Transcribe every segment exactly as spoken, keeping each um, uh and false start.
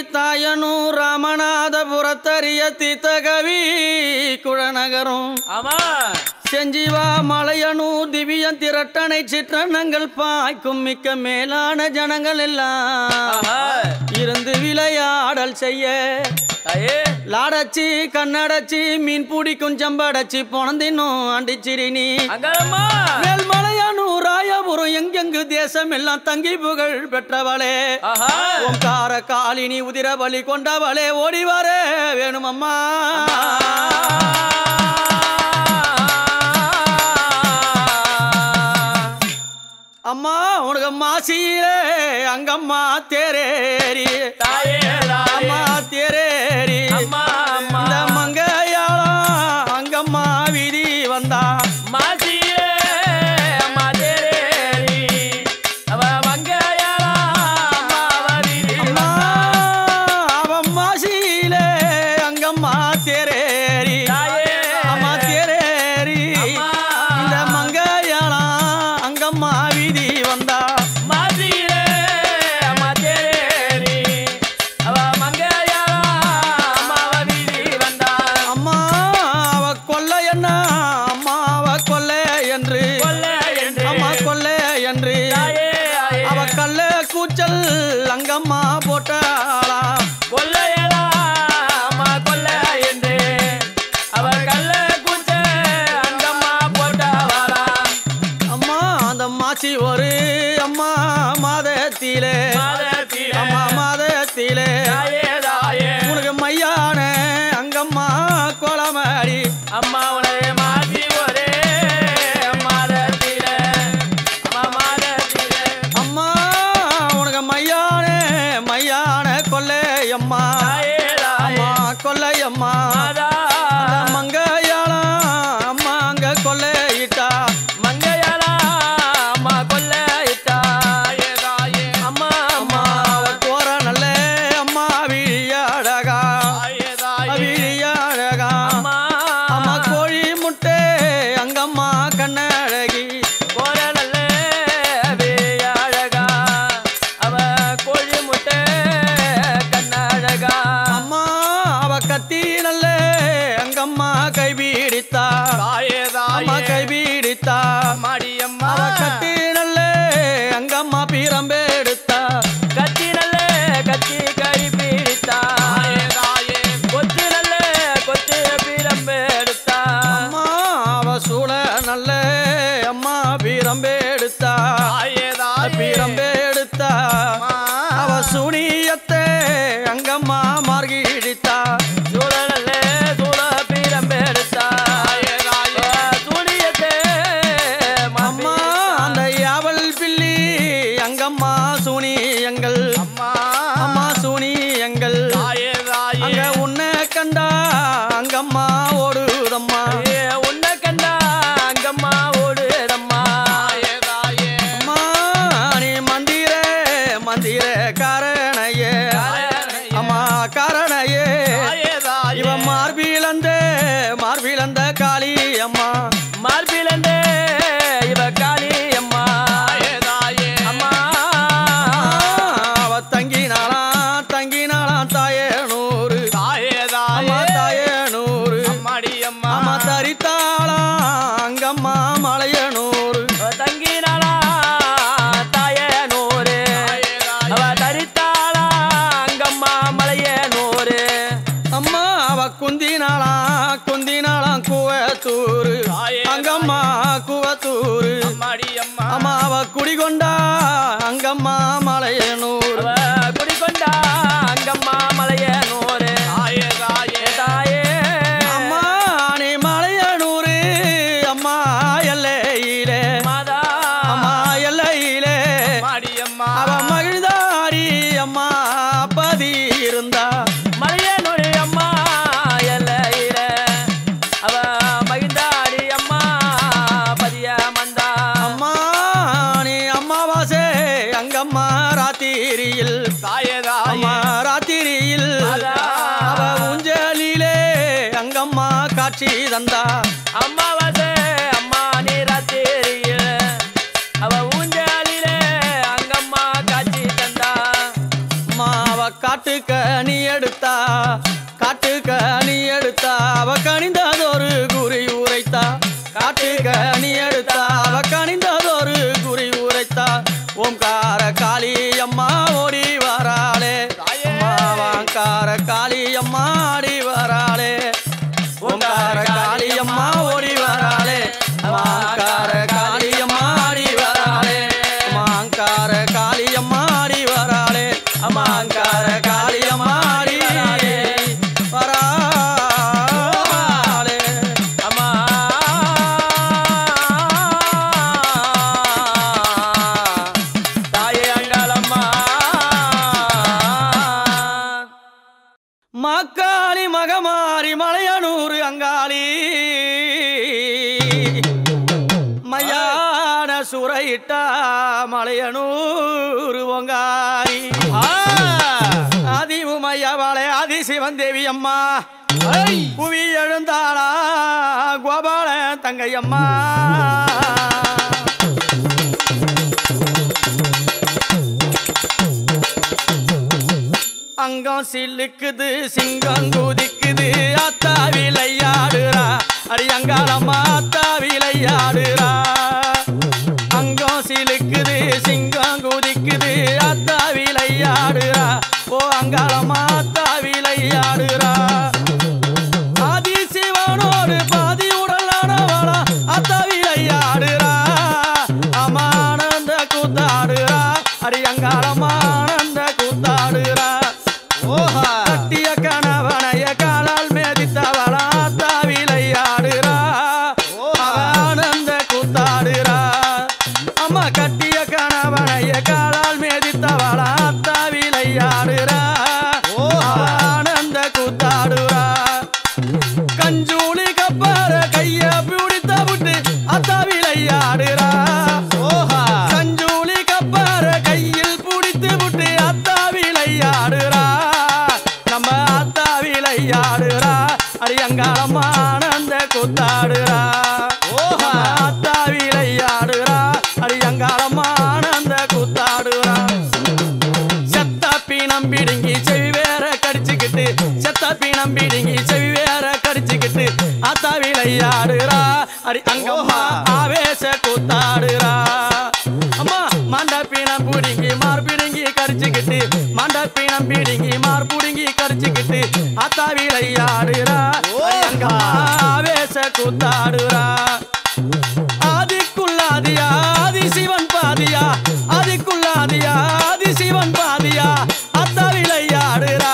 தாயனு ராமநாதபுரத்தரிய தீர்த்தகவி குழநகரும் செஞ்சிவா மலையனு திவ்யம் திரட்டனை சிற்றனங்கள் பாய்க்கும் மிக்க மேலான ஜனங்கள் எல்லாம் இருந்து விளையாடல் செய்ய லாடச்சி கண்ணடச்சி மீன் பிடிக்கும் செம்படச்சி பொணந்தினும் அண்டிச்சிரினி மேல்மலையனு ராயபுரம் எங்கெங்கு தேசம் எல்லாம் தங்கி புகழ் பெற்றவளே ஓங்கார காலினி உதிரபலி கொண்டவளே ஓடிவர வேணும் அம்மா அம்மா உனக்கு மாசியிலே அங்கம்மா தேரேரி அம்மா தேரேரி இந்த மங்கையாளம் அங்கம்மா வீதி வந்தா மாசியிலே அம்மா தேரேரி அவ மங்கையாளம் அம்மா அவன் மாசியிலே அங்கம்மா தேரேரி அம்மா தேரேரி இந்த மங்கையாளம் அங்கம்மா வீதி வந்தா மாசியிலே அம்மா தேரேரி அவ மங்கையாளம் அம்மா வீதி வந்தா அம்மா அவ கொல்லை என்ன அம்மா அவ கொல்லை என்று அம்மா கொல்லை என்று அவ கல்ல கூச்சல் அங்கம்மா போட்டாளா கொல்லையலா அம்மா கொல்லை என்று அவ கல்ல கூச்சல் அங்கம்மா போட்டாளா அம்மா அந்த மாசி ஒரு அம்மா மாதத்திலே அம்மா மாதத்திலே உனக்கு மையான அங்கம்மா கோலமாடி அம்மா உனக்கு மாசி ஒரே மாதத்திலே அம்மா மாதத்திலே அம்மா உனக்கு மையான மையான கொல்லையம்மா அம்மா கொல்லையம்மா மங்கையாளம் அம்மா அங்க கொல்லையிட்டா மங்கையாளா அம்மா கொல்லையிட்டா அம்மா அம்மா கோர நல்ல அம்மா விழியழகா விழியழகா அம்மா கோழி முட்டை அங்கம்மா கண்ணழகி கோர நல்ல விழியழகா அவ கோழி முட்டை கண்ணழகா அம்மா அவ கத்தி நல்ல அங்கம்மா கைபிடித்தா அம்மா கைபிடித்தா மாடியம்மா அவ கத்தி நல்ல அங்கம்மா பீரம்பெடுத்தா கத்தி நல்ல கத்தி கைபிடித்தா கொத்தி நல்ல கொத்தி பீரம்பெடுத்தா அம்மா அவ சூழ நல்ல அம்மா பீரம்பெடுத்தா பீரம்பெடுத்தா அவ சூனியத்தை அங்கம்மா மார்கிடித்தா சூழ நல்ல சூழ பீரம்பெடுத்தா சூனியத்தை அம்மா அந்த யாவல் பில்லி அங்கம்மா சூனியங்கள் அம்மா சூனியங்கள் அங்க உன்னை கண்டா அங்கம்மா ஓடுதம்மா உன்னை கண்டா அங்கம்மா ஓடுதம்மா அம்மா நீ மந்திர மந்திர காரணையே அம்மா காரணையே இவ மார்பிலந்த மார்பிலந்த காளி அம்மா மார்பிலந்த இவ காளி அம்மா அம்மா அவ தங்கினாளா தங்கினாளா தாயனூறு அம்மா தாயனூறு அம்மா தரித்தாளா அங்கம்மா மலையனூறு தங்கினாளா தாயனூறு அவ தரித்தாளா அங்கம்மா மலையனூறு அம்மா அவ குந்தினாளா குந்தினாளாம் கூவத்தூரு அங்கம்மா கூவத்தூரு அம்மா அவ குடிகொண்டா அங்கம்மா மலையனூர் குடிகொண்டா அங்கம்மா மலையனூர் தாயே அம்மா நீ மலையனூரு அம்மா எல்லையிலே அம்மா எல்லையிலே அவ மகிழ்ந்தாடி அம்மா பதி இருந்தா மலையனூர் அம்மா எல்லையிலே அவ மகிழ்ந்தாடி அம்மா பதிய மந்தா அம்மா நீ அம்மாவாசே அங்கம்மா ராத்திரியில் அம்மா ராத்திரியில் அவ ஊஞ்சலிலே அங்கம்மா காட்சி தந்தா அம்மாவாசே அம்மா நீ ராத்திரியில் அவ ஊஞ்சலிலே அங்கம்மா காட்சி தந்தா அம்மா அவ காட்டுக்க நீ எடுத்தா காட்டுக்க நீ எடுத்தா அவ கணிந்ததொரு குறி உரைத்தா காட்டுக்க நீ எடுத்தா அவ கணிந்ததொரு குறி உரைத்தா ஓம்கார காளி அம்மா ஓடி வராளே அம்மாவாங்கார காளி அம்மா ஆடி வராளே ஓம்கார காளி அம்மா ஓடி வராளே அம்மாங்கார காளி அம்மா ஆடி வராளே அம்மாங்கார காளி அம்மா ஆடி வராளே அம்மாங்கார காளி அம்மா ஆடி வராளே அம்மா தாயே அங்காளம்மா மக்காளி மகமாரி மலையனூர் அங்காளி மையான சுரையிட்டா மலையனூர் ஒங்காரி ஆதி உமையவளை ஆதி சிவந்தேவி அம்மா புவி எழுந்தாளா கோபால தங்கையம்மா அங்கம் சில்லுக்குது சிங்கம் குதிக்குது அத்தா விளையாடுறா அடி அங்காளம்மா அத்தா விளையாடுறா அங்கம் சிலுக்குது சிங்கம் குதிக்குது அத்தா விளையாடுறா ஓ அங்காளம்மா அத்தா விளையாடுறா ஆதி சிவனோடு பாதி உடலானவளா அத்தா விளையாடுறா அம்மானந்த கூத்தாடுறா அடி அங்காளம்மா ஆனந்த கூத்தாடுறா கட்டிய கணவனைய காலால் மேதித்தவளா அத்தா விளையாடுறா ஆனந்த கூத்தாடுறா அம்மா கட்டிய கணவனைய காலால் மேதித்தவளா அத்தா விளையாடுறா ஆனந்த கூத்தாடுறா கஞ்சூலி கப்பார கைய பிடித்த விட்டு அத்தா விளையாடுறா கஞ்சூலி கப்பார கையில் பிடித்து விட்டு அத்தா விளையாடுறா நம்ம அத்தா விளையாடுறா அடி அங்காளம்மா ஆனந்த கூத்தாடுறா அத்தா விளையாடுறா அடி அங்காளம்மா ஆனந்த கூத்தாடுறா செத்த பீனம் பிடுங்கி செவி வேற கடிச்சுக்கிட்டு செத்த பீனம் பிடுங்கி செவி வேற கடிச்சுக்கிட்டு அத்தா விளையாடுறா அடி அங்கம்மா ஆவேச கூத்தாடுறா அம்மா மண்ட பீனம் பிடுங்கி மார் பிடுங்கி கடிச்சுக்கிட்டு மண்ட பீனம் பிடுங்கி மார் பிடுங்கி கடிச்சுக்கிட்டு அத்தா விளையாடுறா அங்கம்மா ஆவேச கூத்தாடுறா ஆதிக்குள்ளாதியா ஆதி சிவன் பாதியா ஆதிக்குள்ளாதியா ஆதி சிவன் பாதியா அத்தா விளையாடுறா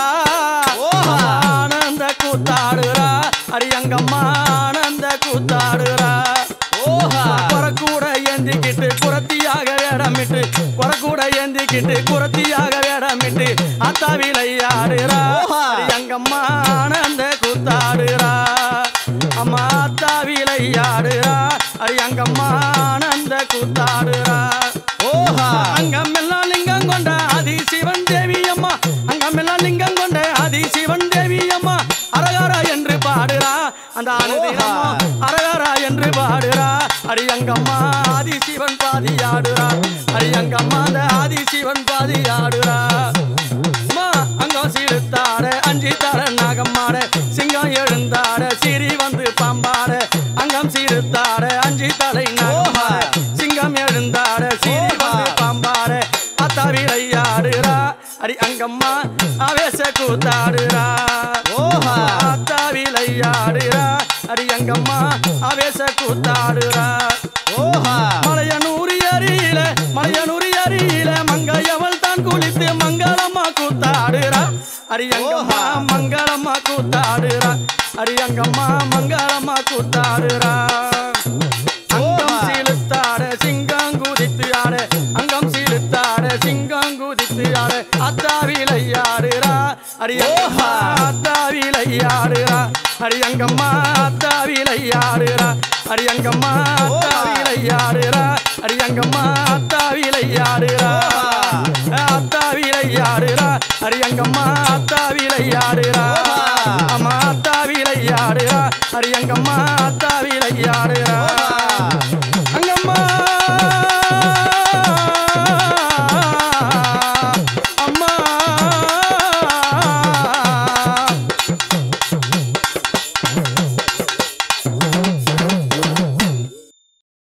ஆனந்த கூத்தாடுறா அடி அங்கம்மா ஆனந்த கூத்தாடுறா குறக்கூட ஏந்திக்கிட்டு குரத்தியாக வேடமிட்டு குறக்கூட ஏந்திக்கிட்டு குரத்தியாக வேடமிட்டு அத்தா விளையாடுறா அடி அங்கம்மா ஆனந்த கூத்தாடுறா அம்மா அத்தா விளையாடுறா அடி அங்கம்மா ஆனந்த கூத்தாடுறா அங்கமெல்லாம் லிங்கம் கொண்ட ஆதி சிவன் தேவி அம்மா அங்கமெல்லாம் லிங்கம் கொண்ட ஆதி சிவன் தேவி அம்மா அரகாரா என்று பாடுறா அந்த அனுதினமா அரகாரா என்று பாடுறா அடி அங்கம்மா ஆதி சிவன் பாதியாடுறா அடி அங்கம்மா அந்த ஆதி சிவன் பாதியாடுறா அங்கம் சீடுத்தாட அஞ்சி தர நாகம்மாட சிங்கம் எழுந்தாட சிறி வந்து பாம்பாட அங்கம் சீடுத்தாட அஞ்சி தலை நாகம்மாட சிங்கம் எழுந்தாட சிறி வந்து பாம்பாட அத்தா விளையாடுறா அடி அங்கம்மா ஆவேச கூத்தாடுறா அத்தா விளையாடுறா அடி அங்கம்மா ஆவேச கூத்தாடுறா மலையனூர் அருகில மலையனூர் அருகில மங்கையவள் தான் குளித்து மங்களம்மா கூத்தாடுறா அடி அங்கம்மா மங்களம்மா கூத்தாடுறா அடி அங்கம்மா மங்களம்மா கூத்தாடுறா அங்கம் சீலுத்தாட சிங்கம் குதித்து ஆட அங்கம் சீலுத்தாட சிங்கம் குதித்து ஆட அத்தா விளையாடுறா அடி அங்கம்மா அத்தா விளையாடுறா அடி அங்கம்மா அத்தா விளையாடுறா அடி அங்கம்மா அத்தா விளையாடுறா அடி அங்கம்மா அத்தா விளையாடுறா அத்தா விளையாடுறா அடி அங்கம்மா அத்தா விளையாடுறா அம்மா அத்தா விளையாடுறா அடி அங்கம்மா அத்தா விளையாடுறா